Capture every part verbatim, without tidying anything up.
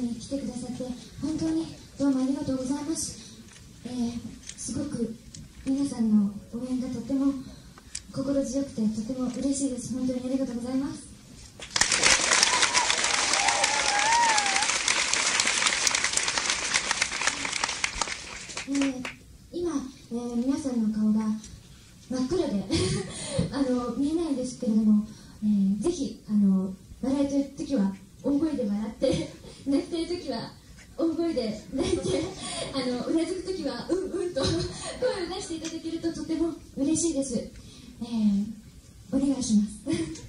に来てくださって本当にどうもありがとうございます。えー、すごく皆さんの応援がとても心強くてとても嬉しいです。本当にありがとうございます。えー、今、えー、皆さんの顔が真っ暗であの見えないんですけれども、えー、ぜひあの笑いという時は大声で笑って泣きたい時は大声で泣いてあのうなずく時はうんうんと声を出していただけるととても嬉しいです。えー、お願いします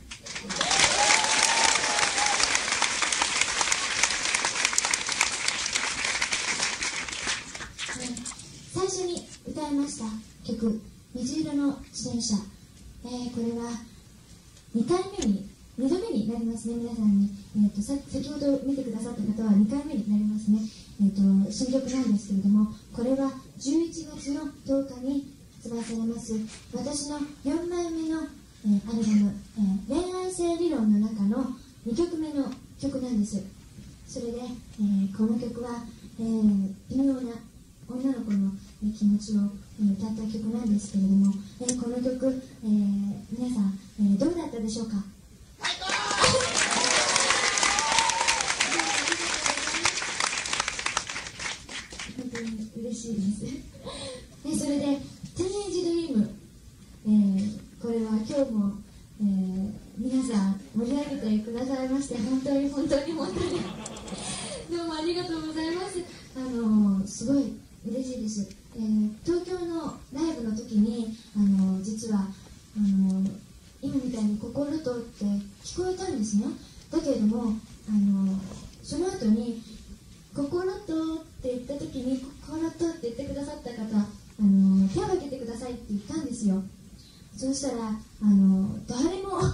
最初に歌いました曲「水色の自転車」、えー、これはにかいめににどめになりますね。皆さんに、えー、とさ先ほど見てくださった方はにかいめになりますね。えー、と新曲なんですけれども、これはじゅういちがつのとおかに発売されます私のよんまいめの、えー、アルバム、えー「恋愛性理論」の中のにきょくめの曲なんです。それで、えー、この曲は、えー、微妙な女の子の気持ちを歌った曲なんですけれども、えー、この曲、えー、皆さん、えー、どうだったでしょうか。本当に嬉しいですえそれで「ティーンエイジドリーム」、えー、これは今日も、えー、皆さん盛り上げてくださいまして本当に本当に本当にどうもありがとうございます。あのー、すごい嬉しいです。えー、東京のライブの時に、あのー、実はあのー、今みたいに「心と」って聞こえたんですね。だけれども、あのー、その後に「心と」って言った時に「心と」って言ってくださった方、あのー、手を挙げてくださいって言ったんですよ。そうしたら、あのー、誰も手が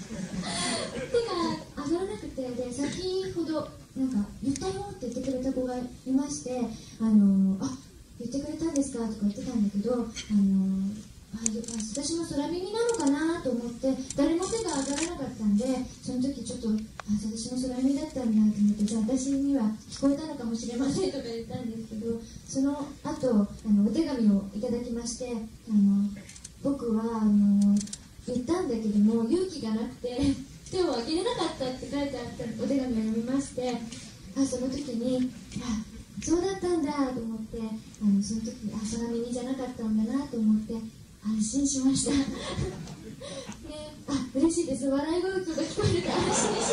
上がらなくて、で先ほどなんか「言ったよ」って言ってくれた子がいまして、あのー、あ言ってくれたんですかとか言ってたんだけど、あのー、あ私も空耳なのかなと思って誰も手が上がらなかったんで、その時ちょっとあ私も空耳だったんだと思って、じゃあ私には聞こえたのかもしれませんとか言ったんですけど、その後あのお手紙をいただきまして、あの僕はあの言ったんだけども勇気がなくて手を挙げれなかったって書いてあったお手紙を読みまして、あその時にあそうだったんだと思って、あのその時にあ空耳じゃなかったんだなと思って安心しましたであ嬉しいです。笑い声が聞こえると安心します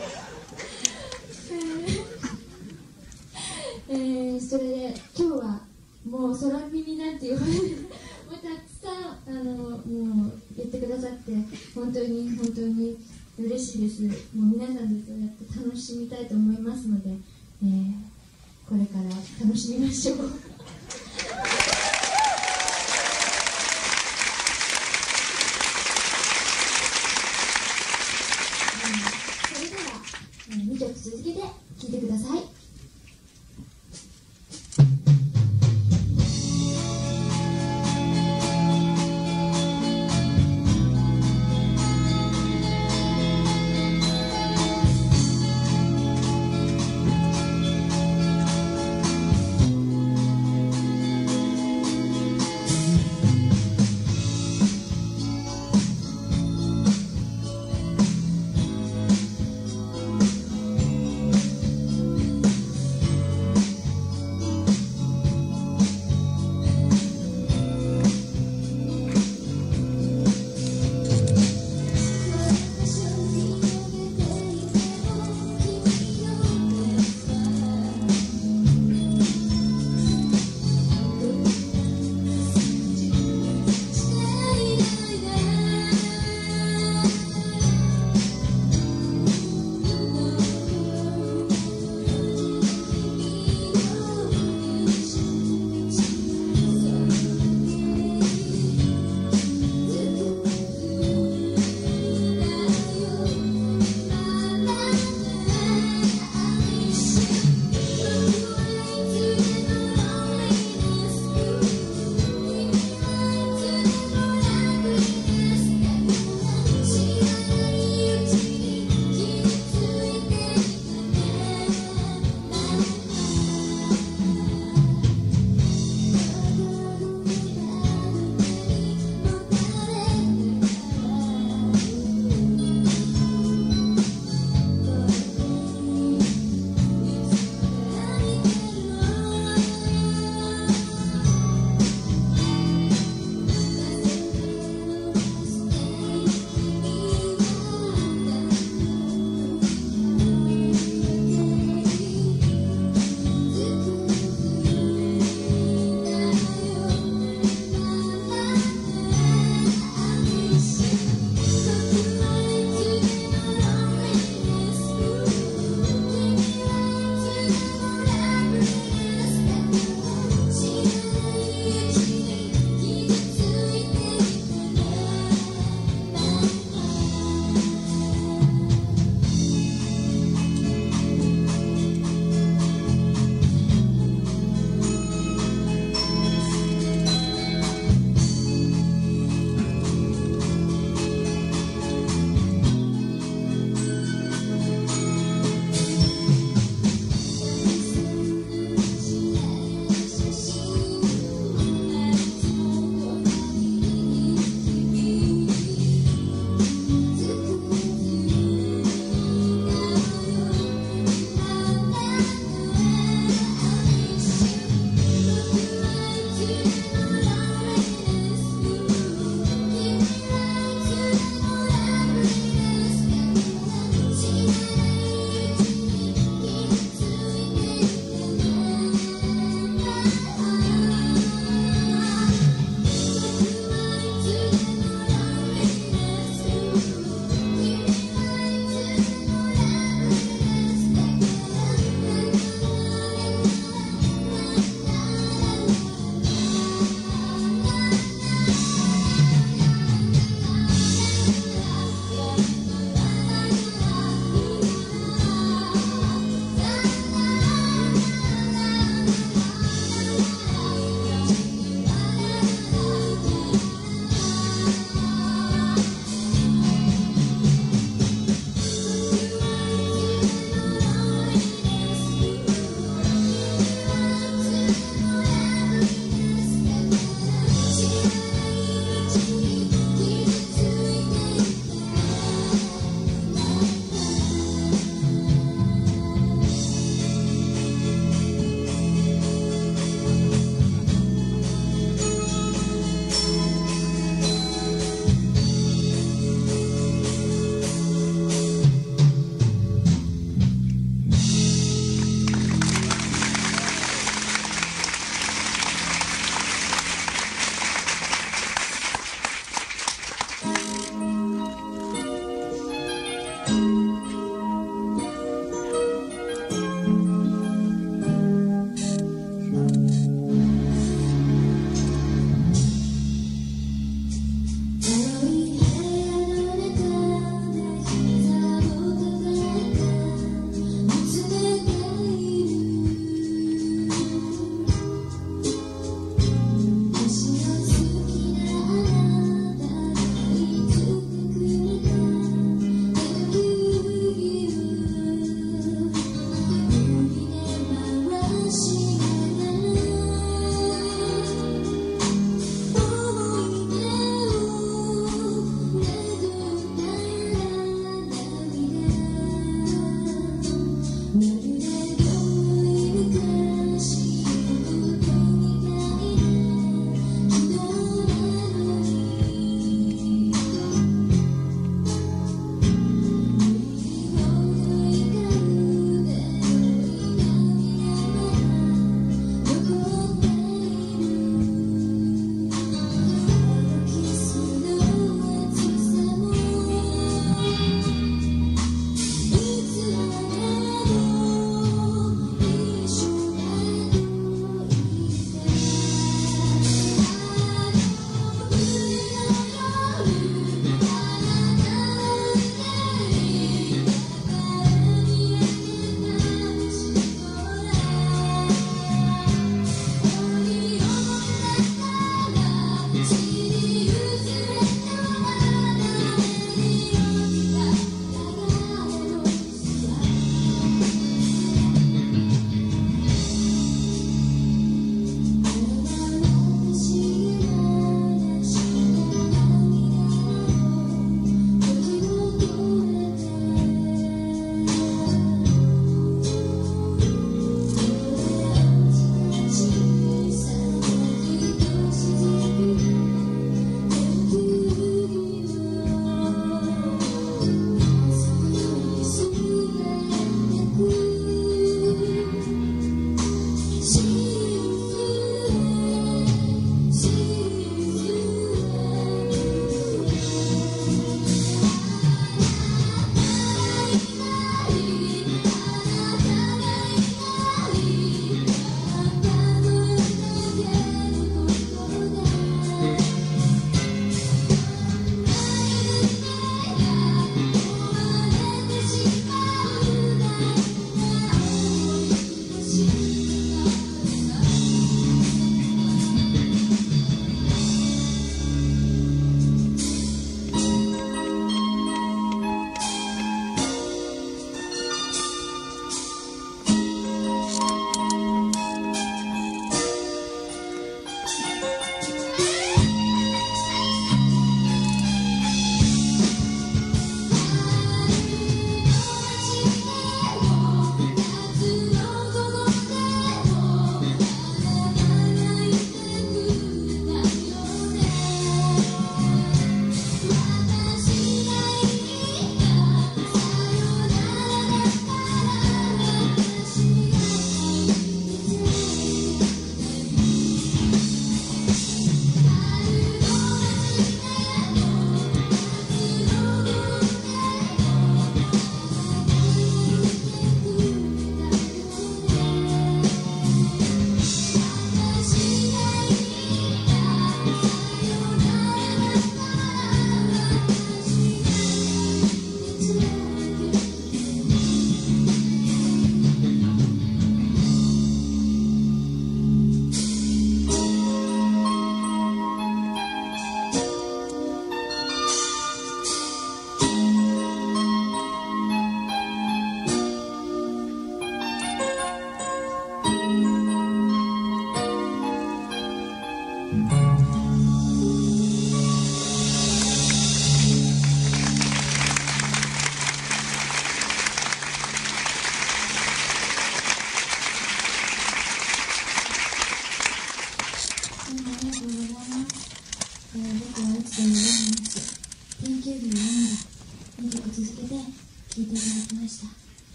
えー、それで今日はもう空耳なんて言われるもうたくさんあのもう言ってくださって本当に本当に嬉しいです。もう皆さんでそうやって楽しみたいと思いますので、えー、これから楽しみましょうそれではにきょく続けて聴いてください。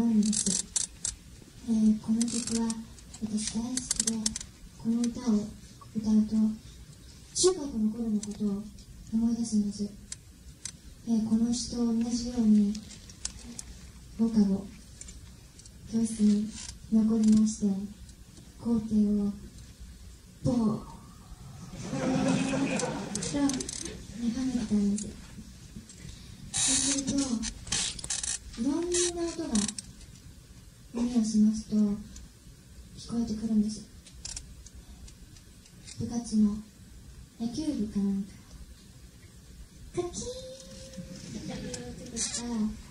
るんです。えー、この曲は私大好きで、この歌を歌うと中学の頃のことを思い出すんです。えー、この詩と同じように放課後教室に残りまして、校庭をボーッと眺めてたんです。そうするといろんな音が耳を澄ますと聞こえてくるんです。部活の野球部かなんかカキーンっていう音とか、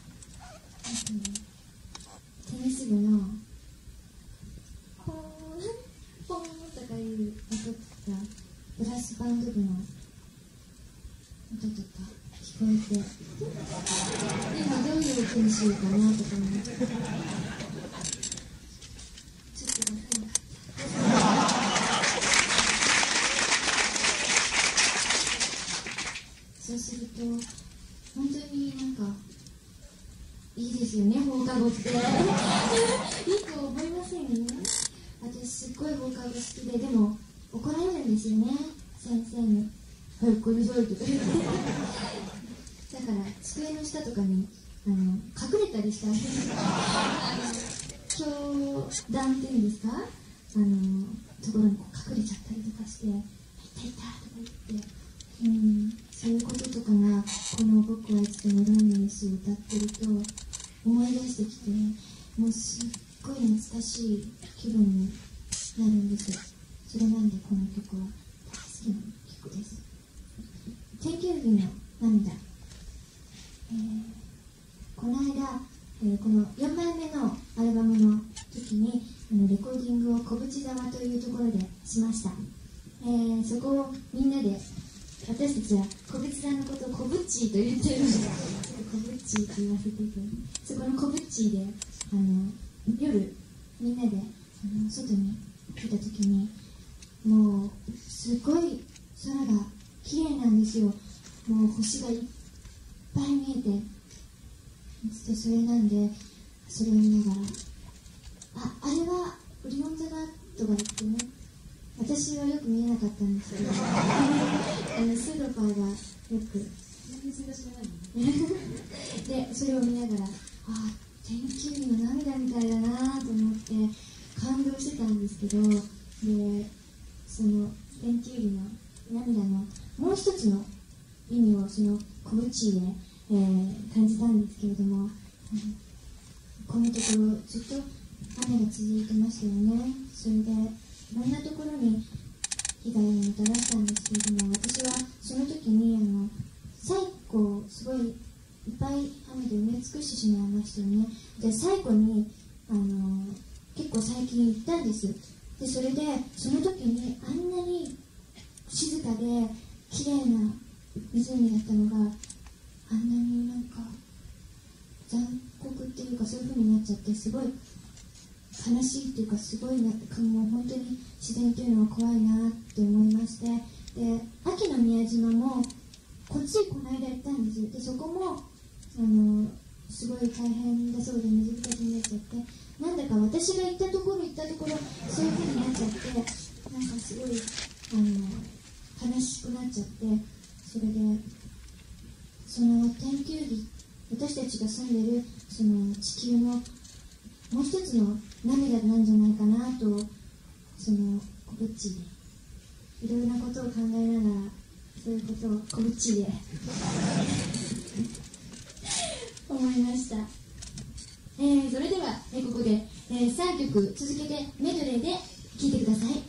テニス部のポーンポーンとかいう音とか、ブラスバンド部の音とか聞こえて、今どういう音にしようかなとか思ってちょっと出せなかったそうすると本当になんかいいですよね、放課後っていいと思いませんよね。私すっごい放課後好きで、でも怒られるんですよね、先生に「早く来なさい」とか言ってだから机の下とかにあの隠れたりした教壇っていうんですか、あのところにこう隠れちゃったりとかして「いたいた」とか言って、うん、そういうこととかがこの「僕はいつでもロンリネス」を歌ってると思い出してきて、もうすっごい懐かしい気分になるんです。それなんでこの曲は大好きな曲です。定休日の涙、えー、この間、えー、このよんまいめのアルバムの時にあのレコーディングを小淵沢というところでしました。えー、そこをみんなで、私たちは小淵沢のことを小ブッチーと言ってるので小ブッチーと言わせていただいて、そこの小ブッチーであの夜みんなであの外に出た時に、もうすごい空が綺麗なんですよ。もう星がいっぱい見えて、でそれなんでそれを見ながら「あ、あれはオリオン座だ」とか言ってね、私はよく見えなかったんですけどあのスーロパーがよくでそれを見ながら、あ、天気日の涙みたいだなと思って感動してたんですけど、でその天気日の涙のもう一つの意味をその小淵で、えー、感じたんですけれども、このところずっと雨が続いてましたよね。それでいろんなところに被害をもたらしたんですけれども、私はその時にあの最後すごいいっぱい雨で埋め尽くしてしまいましたよね。で最後にあの結構最近行ったんです。でそれでその時にあんなに静かで綺麗な湖だったのがあんなになんか残酷っていうかそういう風になっちゃって、すごい悲しいっていうか、すごいな、もう本当に自然っていうのは怖いなって思いまして、で秋の宮島もこっちこの間行ったんです。でそこもあのすごい大変だそうで水浸しになっちゃって、なんだか私が行ったところ行ったところそういう風になっちゃって、なんかすごいあの悲しくなっちゃって、それでその天球日、私たちが住んでるその地球のもう一つの涙なんじゃないかなと、その小淵でいろいろなことを考えながら、そういうことを小淵で思いました。えー、それでは、えー、ここで、えー、さんきょく続けてメドレーで聴いてください。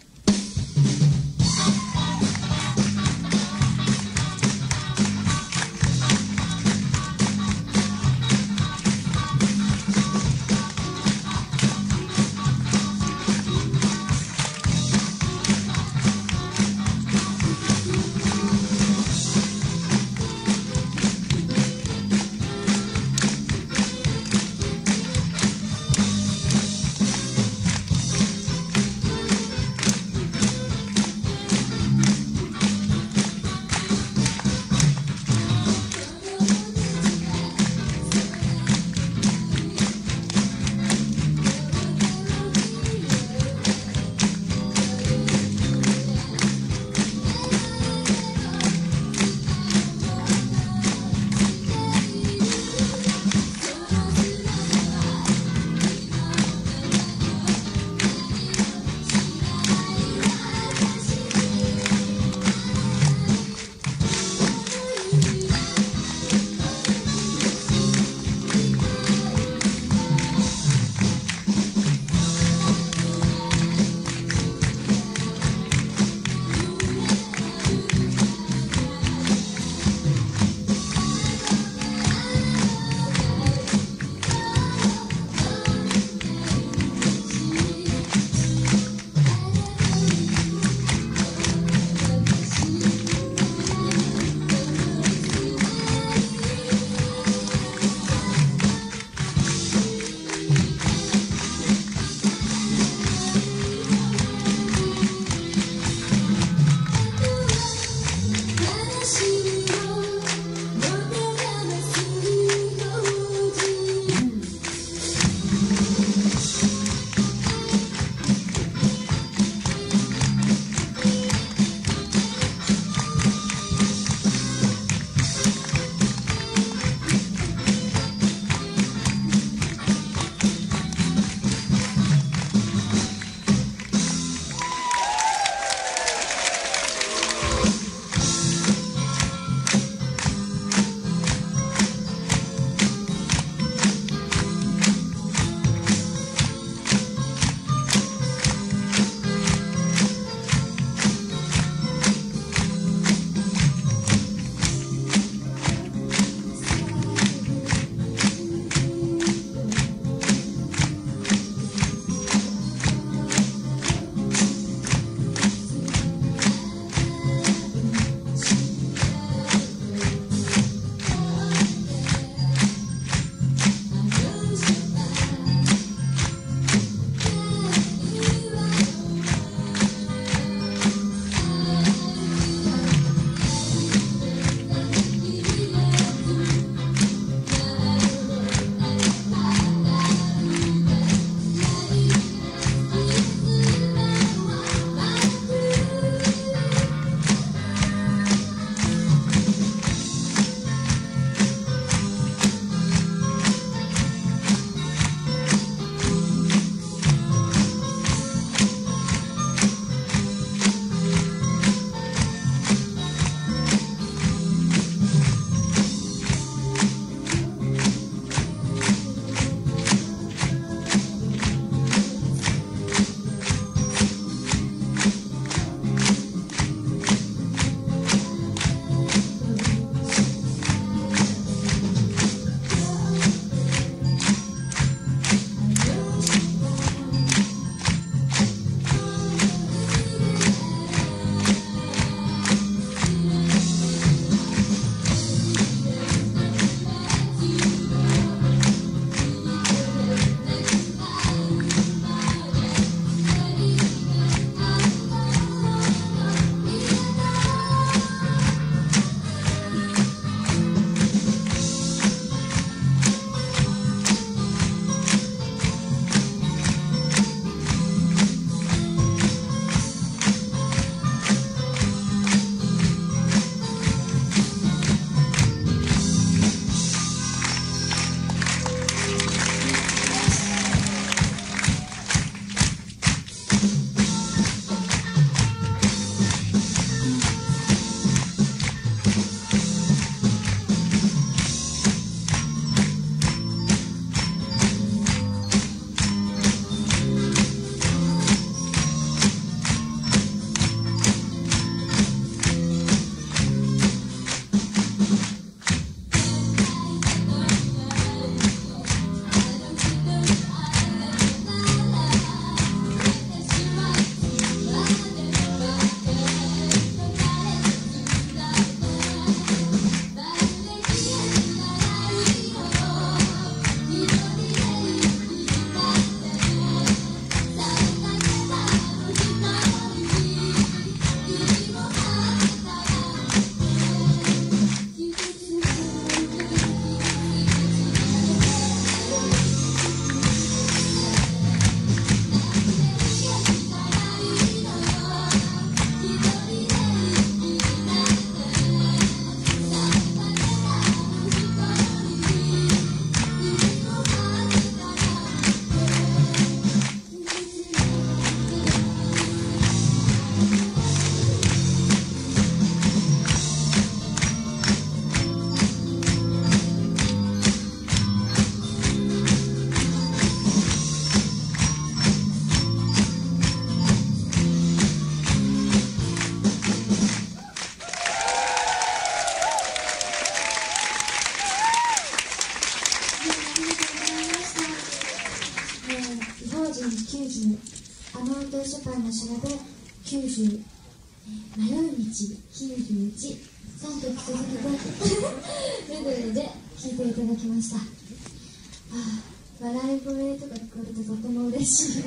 ー、異邦人きゅうじゅう、アマウントショパンの調べきゅうじゅう、えー、迷う道きゅうじゅういち、さんきょく続けてメドレーで聴いていただきました。ああ、笑い声とか聞こえるととても嬉しい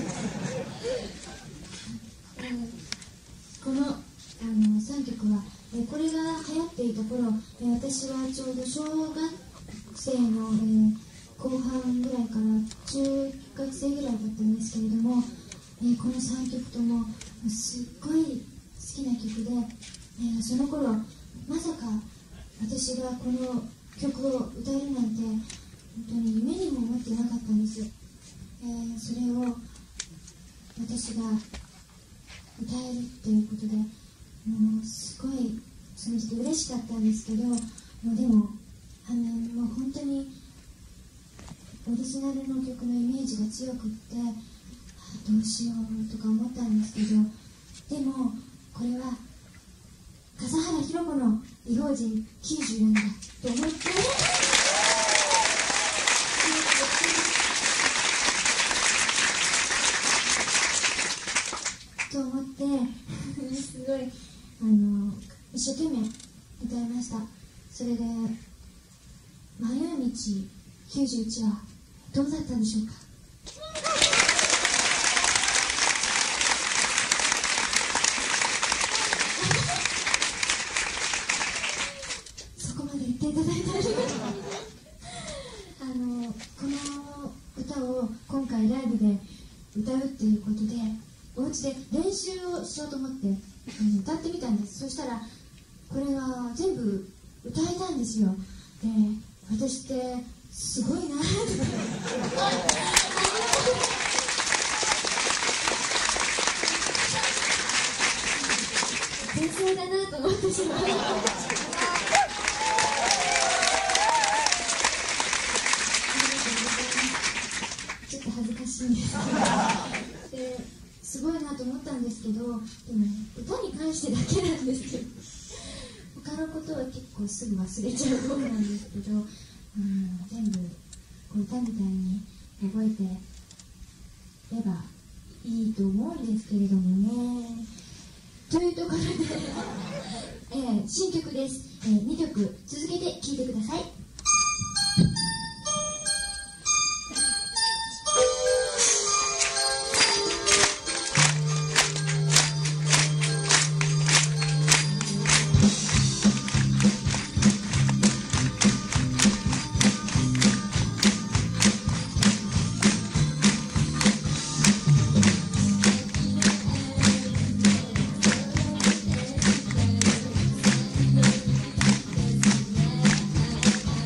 このあのさんきょくは、えこれが流行っていた頃、え私はちょうど小学生の、えー、後半ぐらいから中学生ぐらいだったんですけれども、えー、このさんきょくともすっごい好きな曲で、えー、その頃まさか私がこの曲を歌えるなんて本当に夢にも思ってなかったんです。えー、それを私が歌えるっていうことで、もうすごいその時嬉しかったんですけど、もうでもあのもう本当にオリジナルの曲のイメージが強くって、どうしようとか思ったんですけど、でもこれは笠原ひろ子の異邦人きゅうじゅうなんだと思ってと思ってすごいあの一生懸命歌いました。それで迷う道きゅうじゅういちはどうだったんでしょうか。そこまで言っていただいてありがとうあのこの歌を今回ライブで歌うっていうことで、お家で練習をしようと思って、うん、歌ってみたんです。そしたらこれが全部歌えたんですよ。で、私ってすごいなって天才だなと思ってしまいちょっと恥ずかしいんですけどですごいなと思ったんですけど、でも歌に関してだけなんですよ。他のことは結構すぐ忘れちゃう方なんですけど、うん、全部歌みたいに覚えてればいいと思うんですけれどもね。というところで、えー、新曲です、えー、にきょく続けて聴いてください。「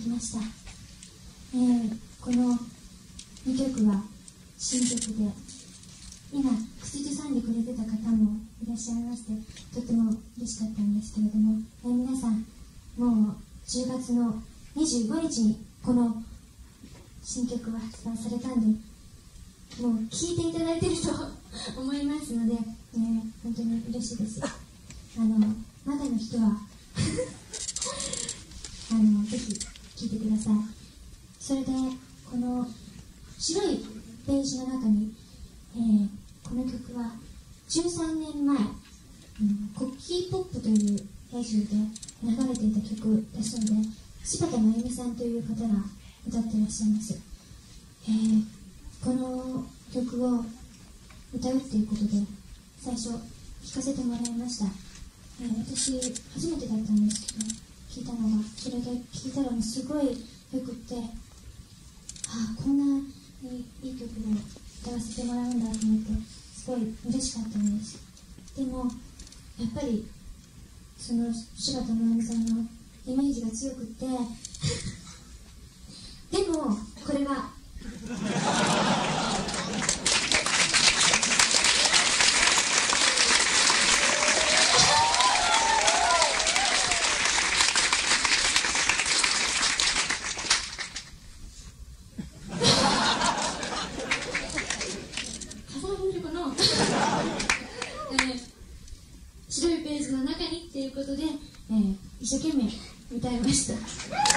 きました。えー、このにきょくは新曲で、今口ずさんでくれてた方もいらっしゃいまして、とても嬉しかったんですけれども、えー、皆さんもうじゅうがつのにじゅうごにちにこの新曲は発売されたんで、もう聴いていただいていると思いますので、えー、本当に嬉しいです。あのまだの人はあのぜひ聴いてください。それでこの白いページの中に、えー、この曲はじゅうさんねんまえ、うん、コッキーポップというラジオで流れていた曲だそうで、柴田真由美さんという方が歌ってらっしゃいます。えー、この曲を歌うっていうことで最初聴かせてもらいました。えー、私初めてだったんですけど、聴いたのが、それで聴いたらすごいよくって、ああこんないい、いい曲を歌わせてもらうんだと思ってすごい嬉しかったんです。でもやっぱりその柴田真由美さんのイメージが強くってでもこれは白いページの中にっていうことで、えー、一生懸命歌いました。あ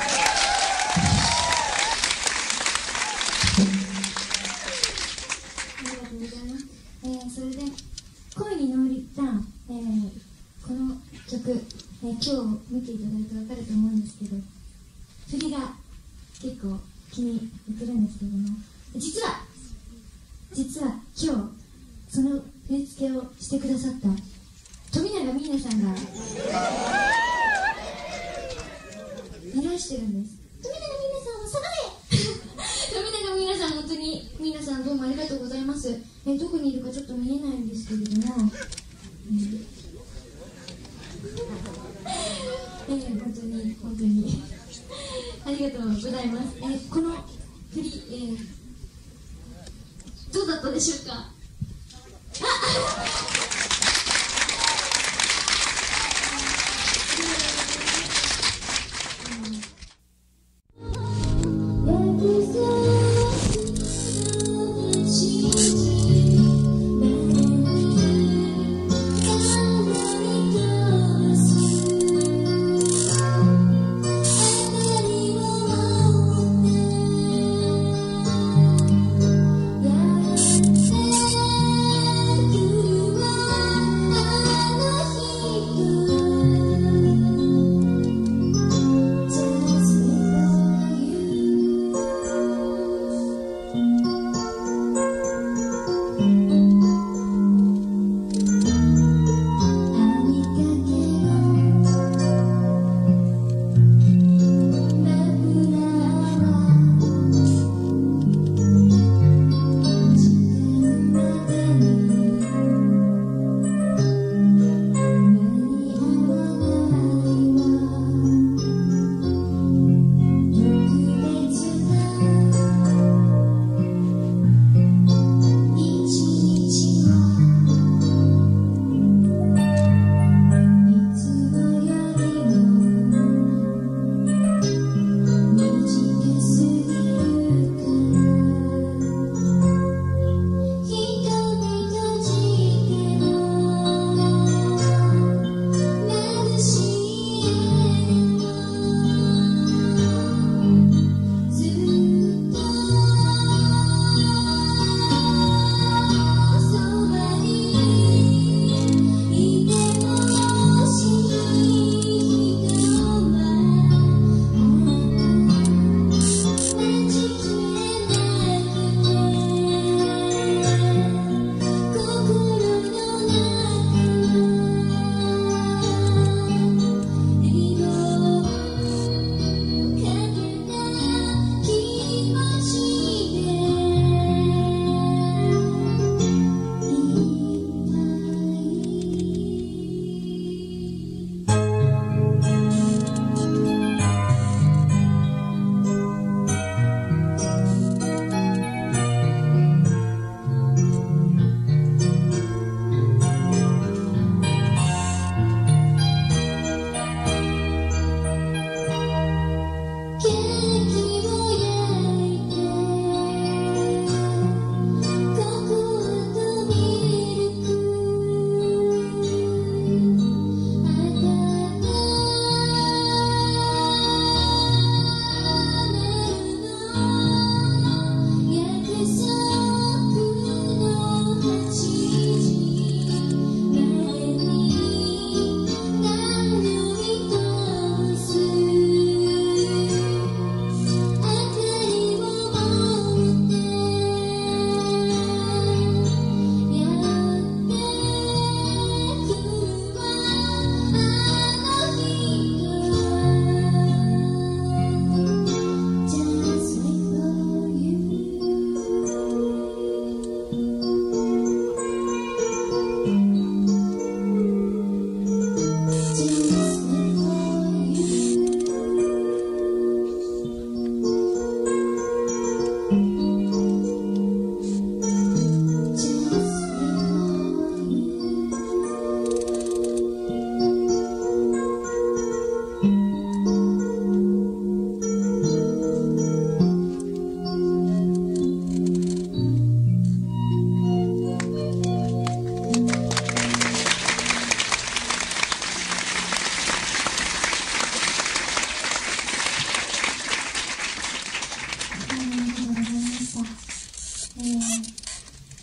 りがとうございます。えー、それで恋に乗りた、えー、この曲、えー、今日見ていただいて分かると思うんですけど、振りが結構気に入ってるんですけども、実は実は今日その振り付けをしてくださった富永美奈さんがいらしてるんです。富永美奈さんを探せ富永美奈さん、本当に美奈さんどうもありがとうございます。えー、どこにいるかちょっと見えないんですけれども、えー、本当に本当にありがとうございます。えー、この振り、えー、どうだったでしょうか。あ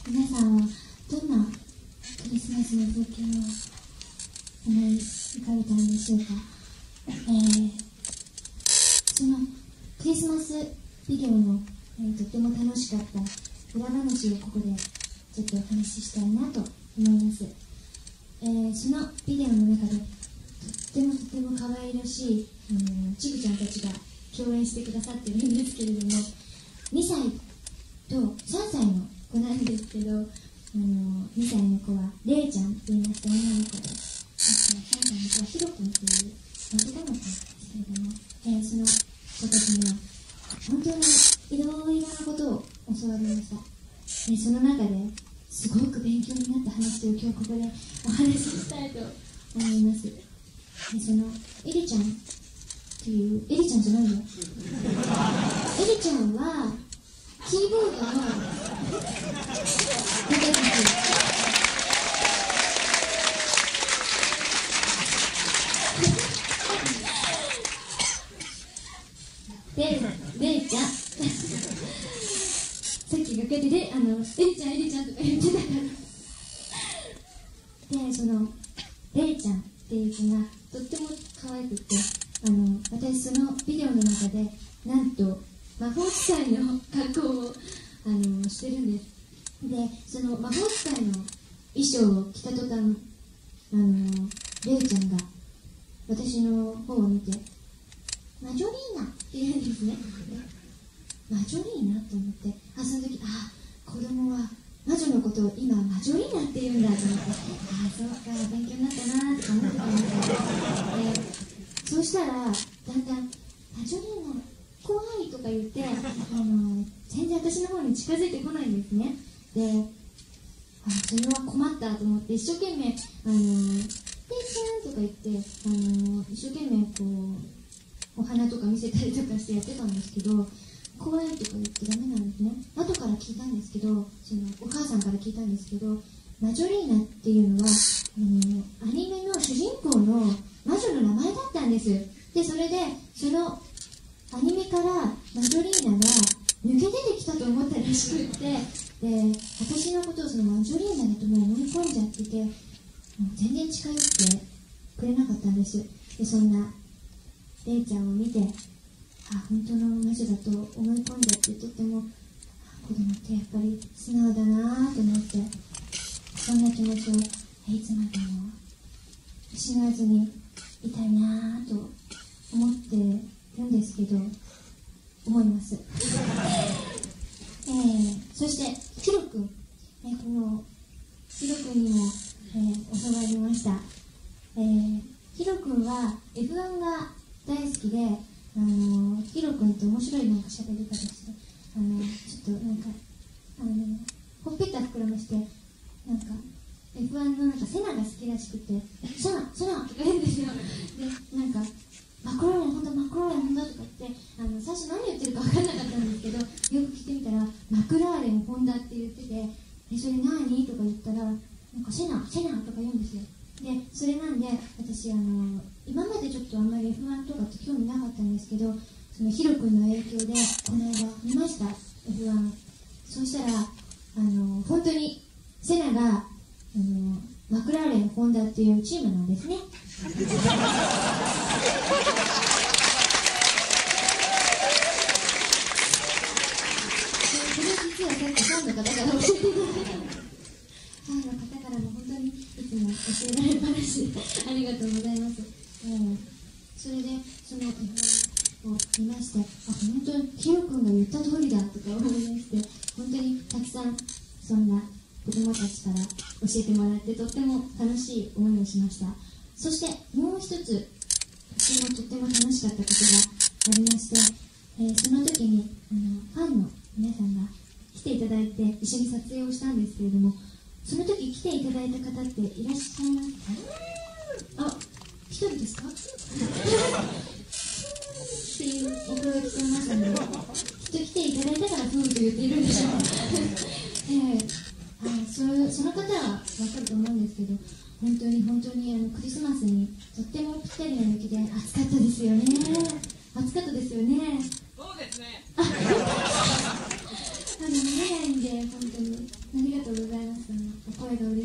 皆さんはどんなクリスマスの風景を思い浮かべたんでしょうか。えー、そのクリスマスビデオの、えー、とっても楽しかった裏話をここでちょっとお話ししたいなと思います。えー、そのビデオの中でとってもとっても可愛らしい、あのちぐちゃんたちが共演してくださってるんですけれども、にさいとさんさいの子なんですけど、あのにさいの子はれいちゃんって言いました女の子で、さんさいの子はひろくんという男の子なんですけれども、えー、その子たちには本当にいろいろなことを教わりました。でその中ですごく勉強になった話を今日ここでお話ししたいと思います。でそのエリちゃんっていうエリちゃんじゃないよエリちゃんはキーボードので、れいちゃんさっき楽屋でであのえりちゃんえりちゃんとか言ってたからでそのれいちゃんっていう子がとっても可愛くて、あの私そのビデオの中でなんと魔法使いの格好をあのしてるんです。でその魔法使いの衣装を着た途端、あのれいちゃんが私の方を見てマジョリーナって言うんですね。マジョリーナと思って、あその時あ子供は魔女のことを今マジョリーナって言うんだと思って、あそうか勉強になったなとか思ってたんですけど、そうしたらだんだんマジョリーナ怖いとか言って、あの全然私の方に近づいてこないんですね。であそれは困ったと思って一生懸命あの「でいちゃん」とか言ってあの一生懸命こうお花とか見せたりとかしてやってたんですけど、怖いとか言ってダメなんですね。後から聞いたんですけど、そのお母さんから聞いたんですけど、マジョリーナっていうのはあのアニメの主人公の魔女の名前だったんです。でそれでそのアニメからマジョリーナが抜け出てきたと思ったらしくって、で私のことをそのマジョリーナだともう思い込んじゃってて、もう全然近寄ってくれなかったんです。でそんなれいちゃんを見て、あ本当の魔女だと思い込んじゃって、とっても子供ってやっぱり素直だなと思って、そんな気持ちをいつまでも失わずにいたいなと思ってるんですけど、思います、えー、そしてヒロ君、えー、このヒロ君にも、えー、教わりました。えー、ヒロ君は エフワン が大好きで、あのヒロ君って面白いなんか喋り方して、あのちょっとなんかあのほっぺた膨らまして、なんか エフワン のなんかセナが好きらしくて「セナセナ!」とか言うんですよ。でなんか「マクローレンほんとマクローレンほんと」とか言って、あの最初何言ってるか分からなかったんですけど、よく聞いてみたら「マクラーレンホンダ」って言ってて「えそれ何?」とか言ったら「なんかセナセナ!」とか言うんですよ。でそれなんで私あの今までちょっとあんまり エフワン とかって興味なかったんですけど、そのヒロ君の影響でこの間見ました エフワン。 そうしたらあの本当にセナがあのマクラーレンホンダっていうチームなんですね。これ実はさっきファンの方から教えていただいたファンの方からも本当にいつも教えられっぱなしでありがとうございます。えー、それでその エフワン を見まして、あ本当にヒロ君が言った通りだとか思いまして、本当にたくさんそんな子供たちから教えてもらってとっても楽しい思いをしました。そしてもう一つとってもとっても楽しかったことがありまして、えー、その時にあのファンの皆さんが来ていただいて一緒に撮影をしたんですけれども、その時来ていただいた方っていらっしゃいますか？あ、一人ですか？っていうお声が聞こえましたので、きっと来ていただいたからフーと言っているんでしょう。えー、あその、その方は分かると思うんですけど、本当に本当にあのクリスマスにとってもぴったりな雪で暑かったですよね。暑かったですよね。 そうですね。 あの見えないんで本当にありがとうございます。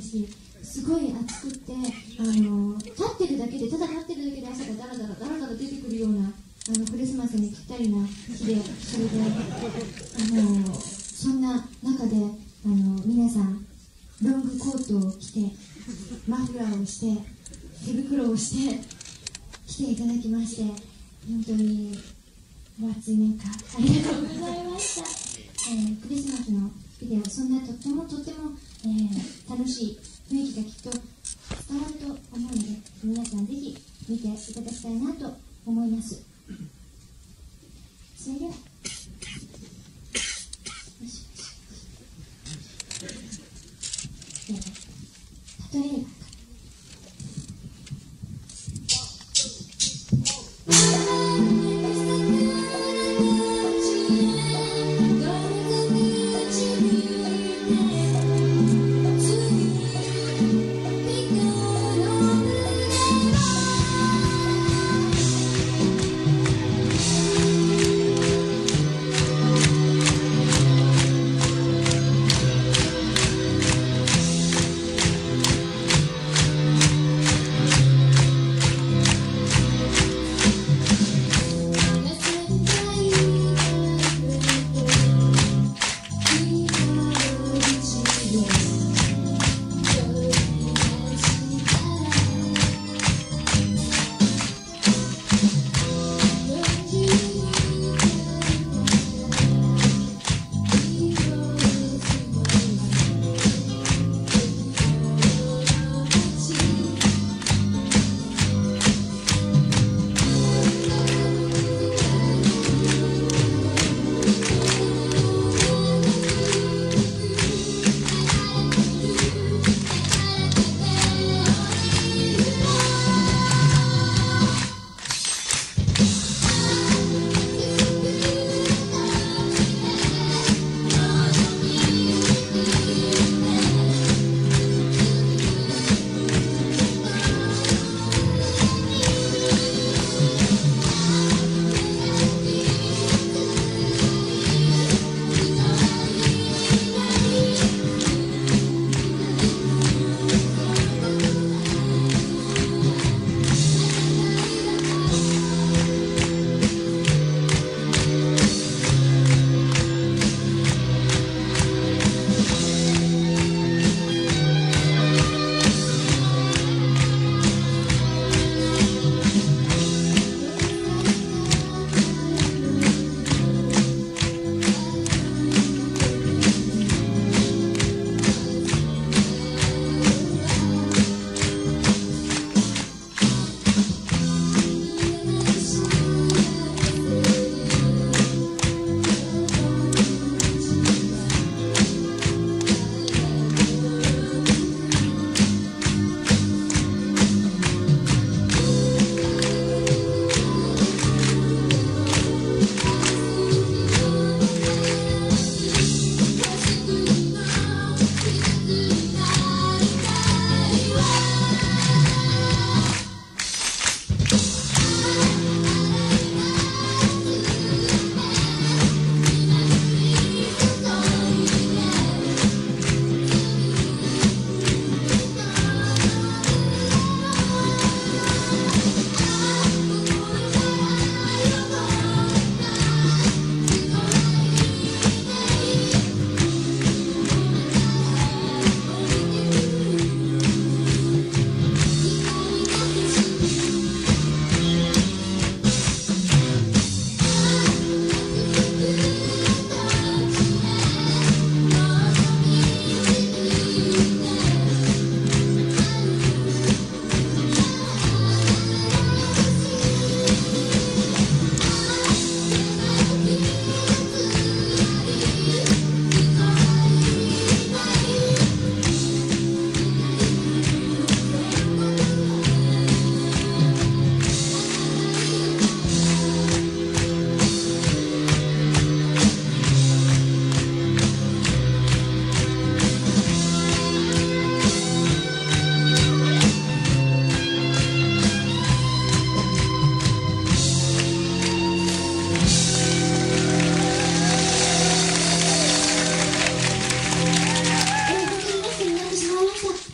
し、すごい暑くって、あの立ってるだけで、ただ立ってるだけで汗がだらだらだらだら出てくるような、あのクリスマスにぴったりな日で、それで、あのそんな中で、あの皆さんロングコートを着て、マフラーをして、手袋をして来ていただきまして、本当にお暑い中ありがとうございました。えー、クリスマスのビデオ、そんなとってもとっても、えー、楽しい雰囲気がきっと伝わると思うので、皆さんぜひ見ていただきたいなと思います。それでは、よしえー、例えば「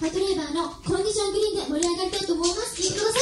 パトレーバーのコンディショングリーンで盛り上がりたいと思います。聴いてください。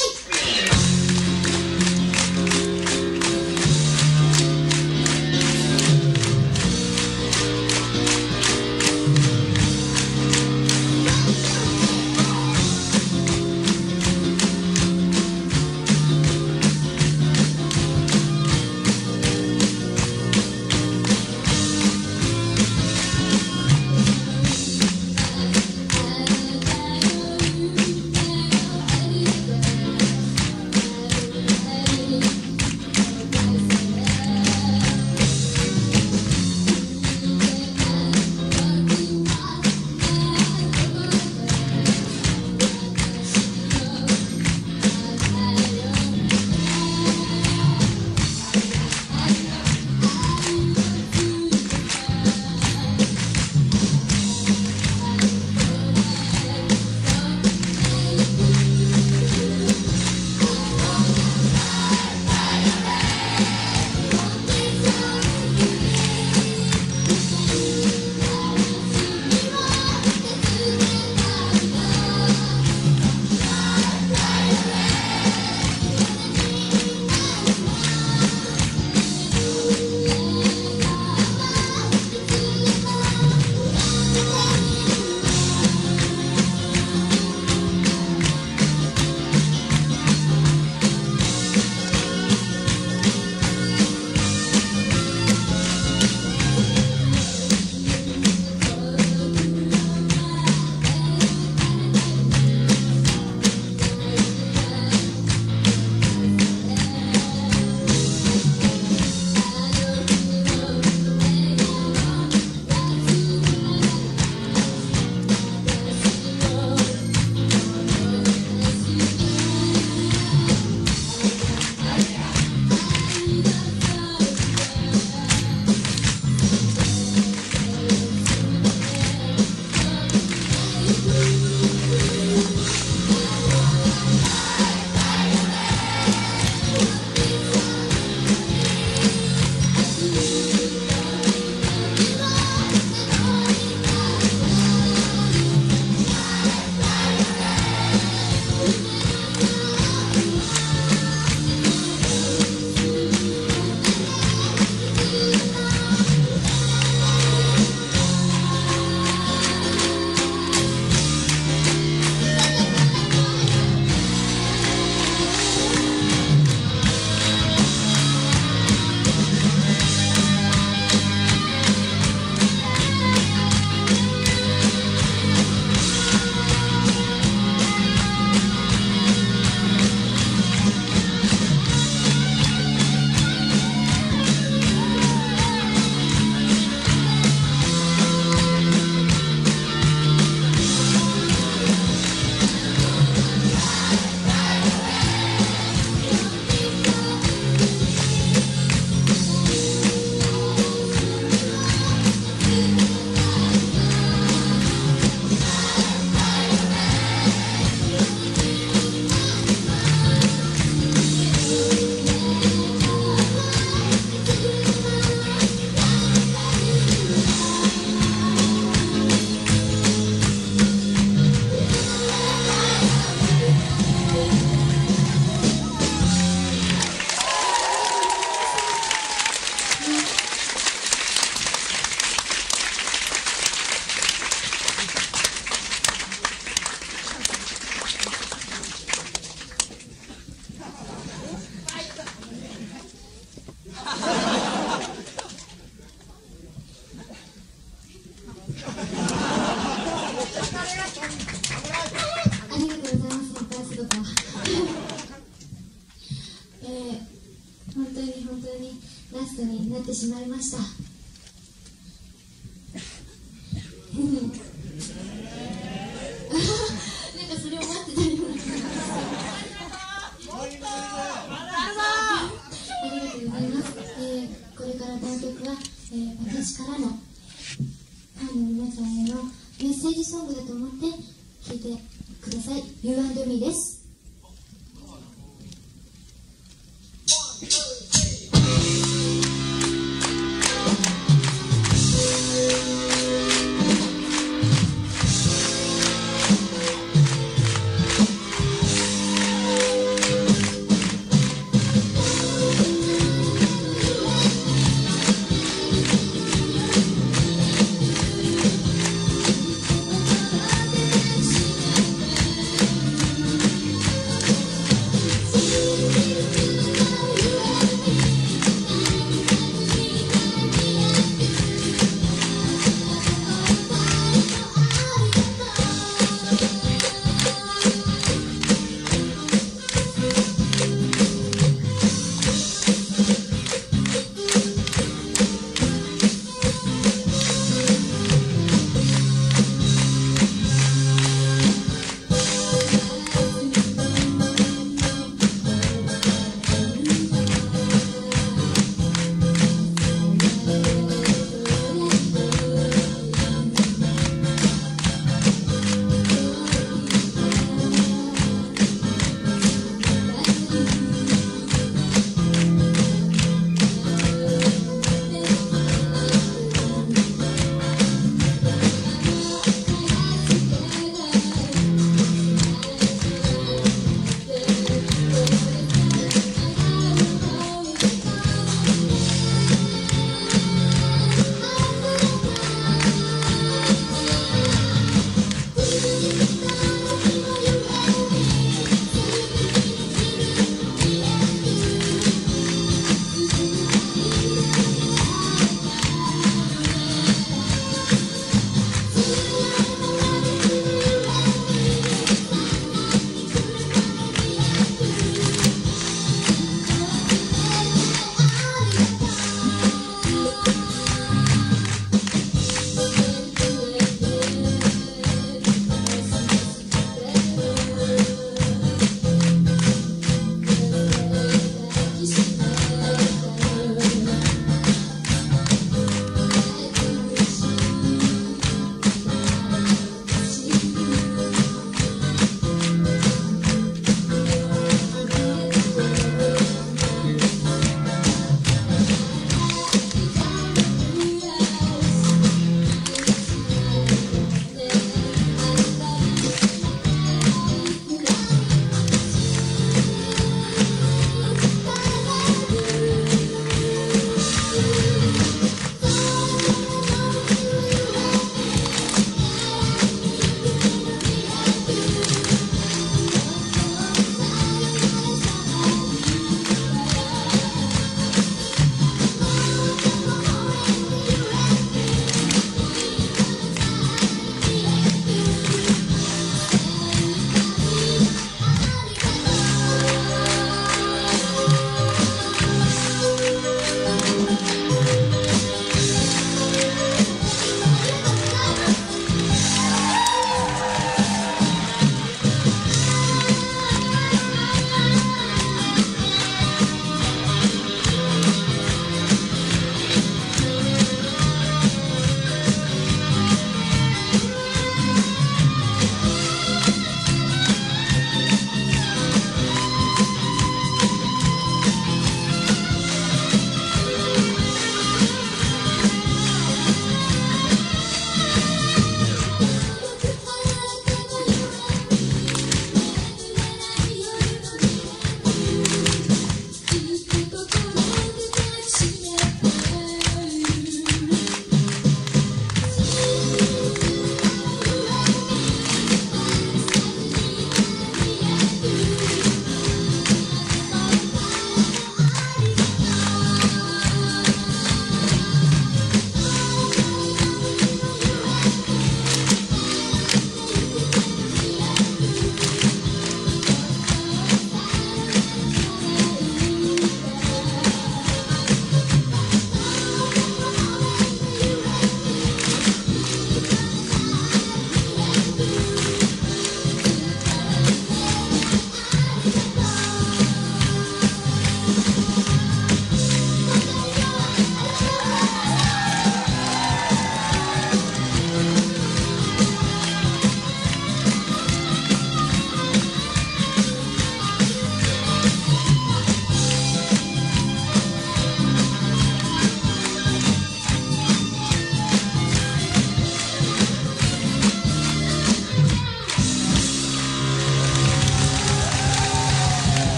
しまいました。なんかそれを待ってたような感じです。ありがとうございます。えー、これから歌う曲は、えー、私からのファンの皆さんへのメッセージソングだと思って聴いてください。You and me です。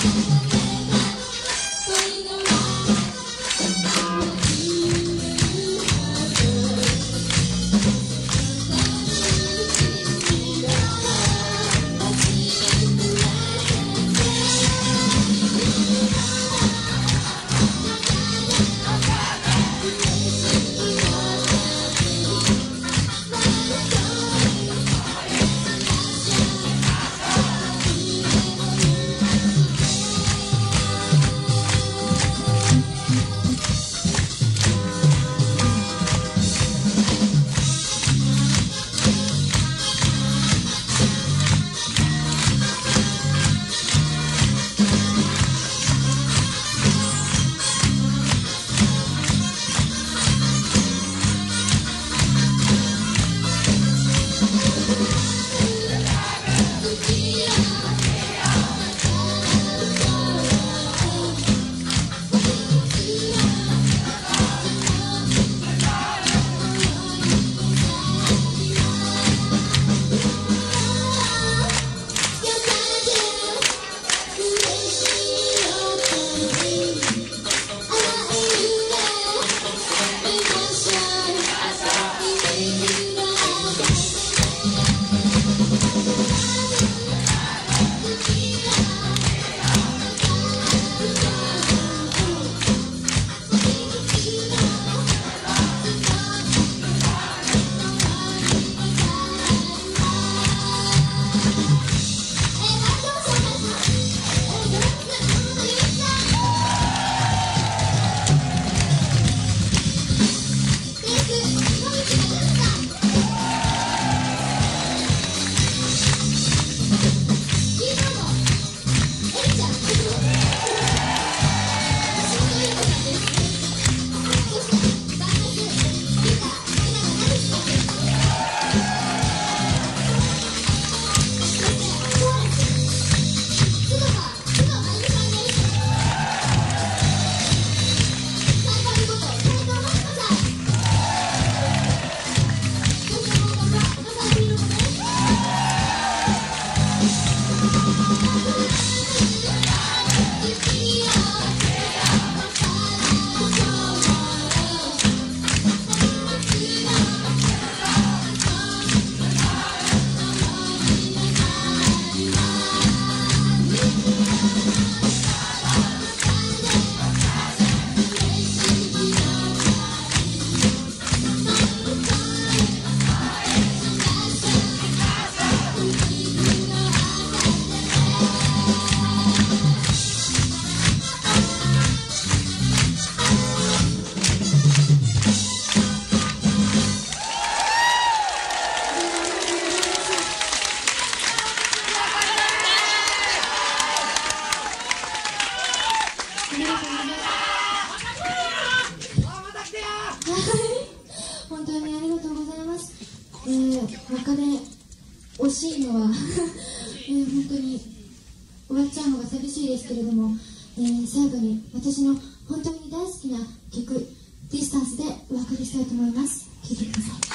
本当にありがとうございます。えー、別れ惜しいのは、えー、本当に終わっちゃうのが寂しいですけれども、えー、最後に私の本当に大好きな曲「ディスタンス」でお別れしたいと思います。聴いてください。